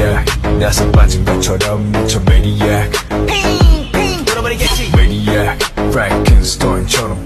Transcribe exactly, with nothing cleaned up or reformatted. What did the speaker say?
maniac 나서 빠진 것처럼 미쳐 maniac 핑핑 돌아버리겠지 maniac Frankenstein처럼